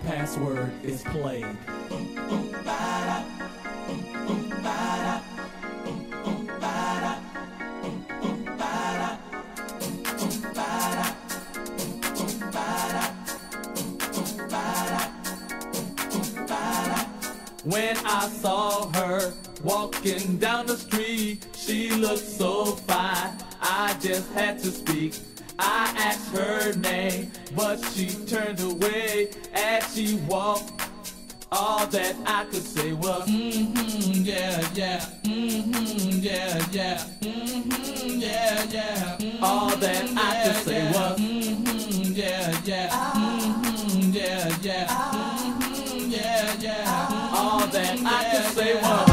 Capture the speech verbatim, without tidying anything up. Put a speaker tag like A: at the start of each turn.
A: password is played. When I saw her walking down the street, she looked so fine, I just had to speak. I asked her name, but she turned away as she walked. All that I could say was, mm-hmm, yeah, yeah, mm-hmm, yeah, yeah, mm-hmm, yeah, yeah. Mm-hmm, all that yeah, I could say yeah, was, mm-hmm, yeah, yeah, mm-hmm, yeah, yeah, mm-hmm, yeah, yeah. All that I could say was,